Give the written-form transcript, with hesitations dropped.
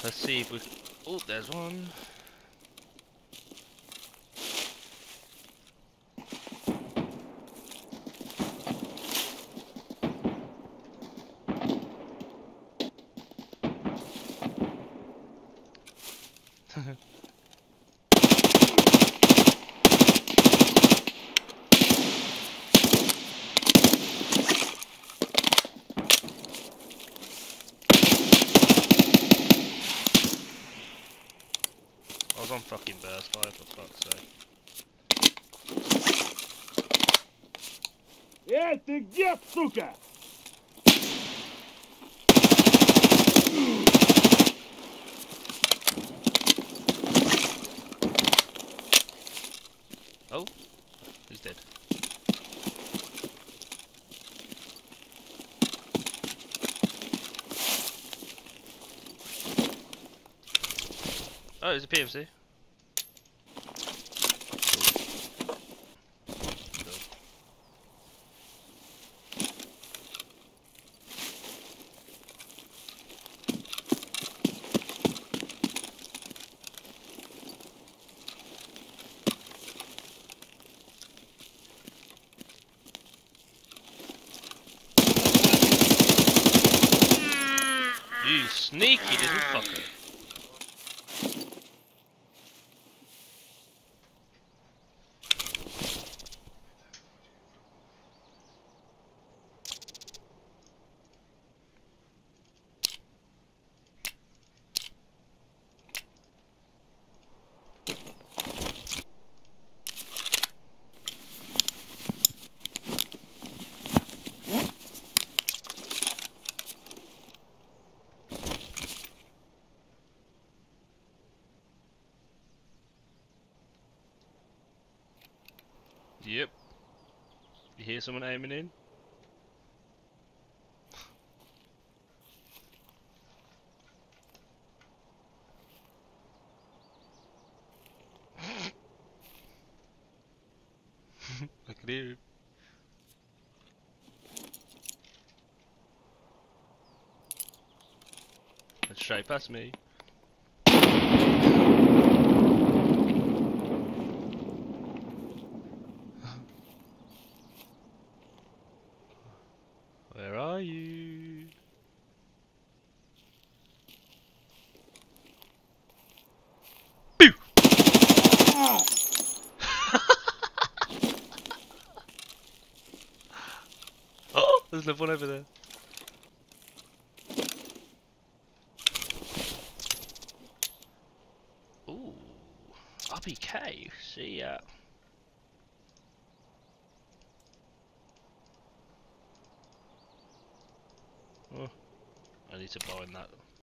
Let's see if we... Oh, there's one. I was on fucking burst fire for fuck's sake. Ты где, сука? Oh, he's dead. Oh, it's a PMC. You sneaky little fucker. Yep. You hear someone aiming in? I can hear him. That's straight past me. Where are you? Boo! Oh, there's another one over there. Ooh, RPK. See ya. Oh, I need to bind that.